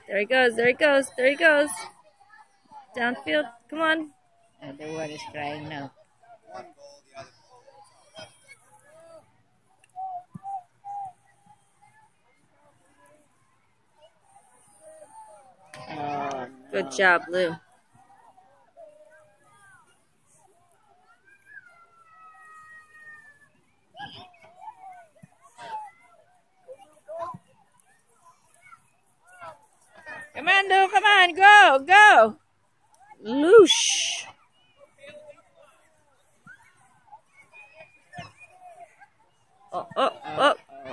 There he goes. There he goes. There he goes. Downfield. Come on. And the one is crying now. Oh, good job, Lou. Come on, Lou. Come on. Go. Go. Lush. Oh, oh, oh.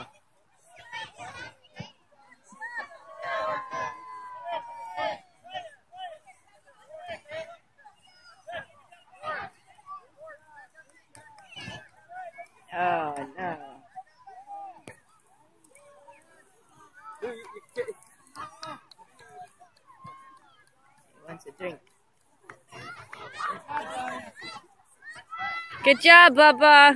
Oh, no. He wants a drink. Good job, Bubba.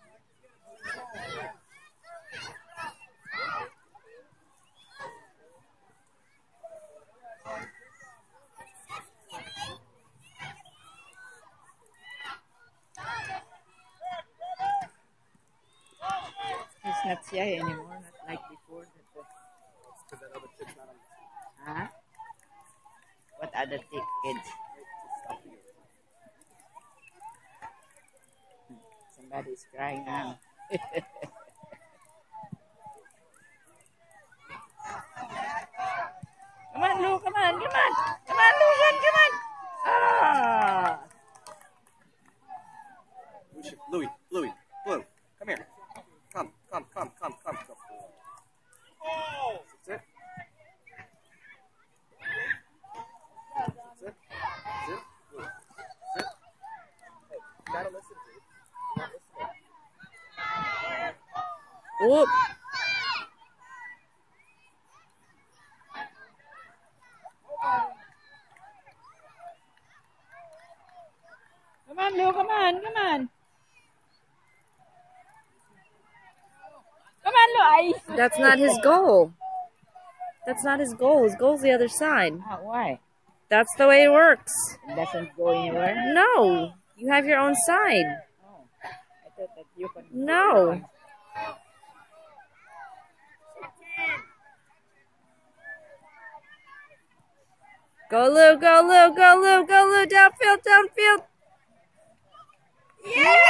He's not shy anymore, not like before. Huh? What other kids? Somebody's crying now. Come on, Lou, come on, come on. Come on, Lucian, come on. Ah. Louis, Blue, come here. Come. That's it. Sit. Hey, you gotta listen, dude. You're not listening. Whoop. Come on, Lou, come on, come on. Come on, Lou. That's not his goal. That's not his goal. His goal's the other side. Why? That's the way it works. It doesn't go anywhere? No. You have your own side. Oh, I thought that you could. No. Go, Lou, go, Lou, go, Lou, go, Lou. Downfield, downfield. Yeah!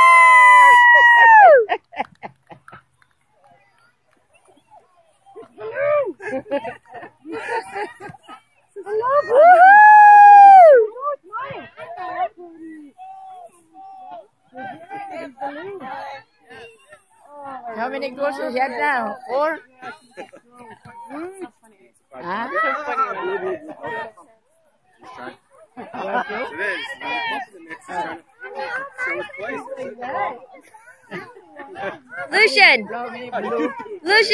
How many goals you have now? 4? Huh? It is. Lucian! Lucian!